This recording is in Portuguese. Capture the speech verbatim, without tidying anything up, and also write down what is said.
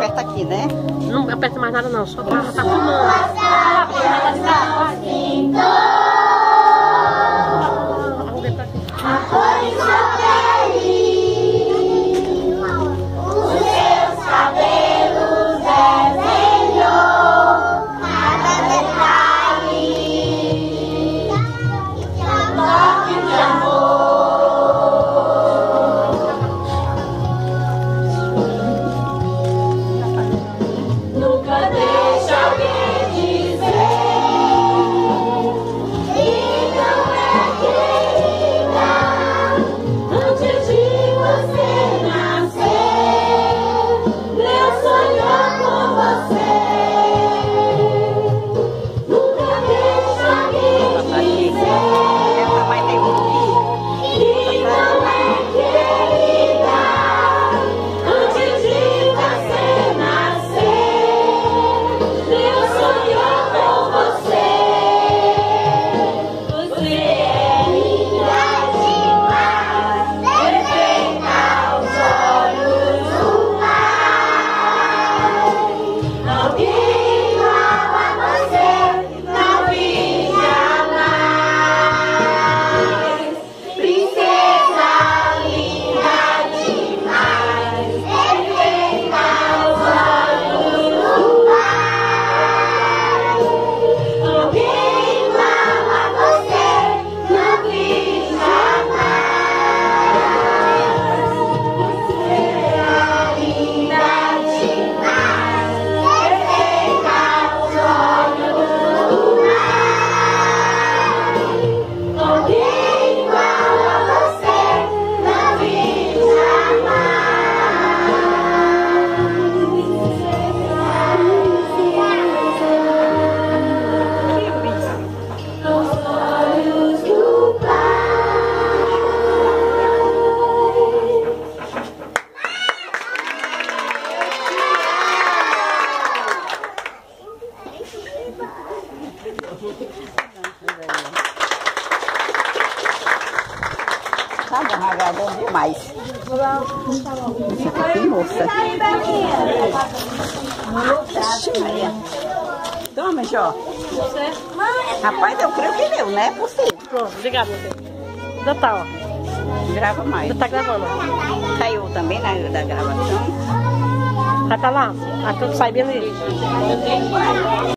aperta aqui, né? Não aperta mais nada não, só pra tá filmando. Tá bom, agora é bom demais. Isso aqui, moça. Ixi, Maria. Toma, Jó. Rapaz, eu creio que deu, né? É possível. Pronto, obrigada, você. Ainda tá, ó. Grava mais. Ainda tá gravando. Caiu também na da gravação. Já tá lá? Ah, tudo sai beleza.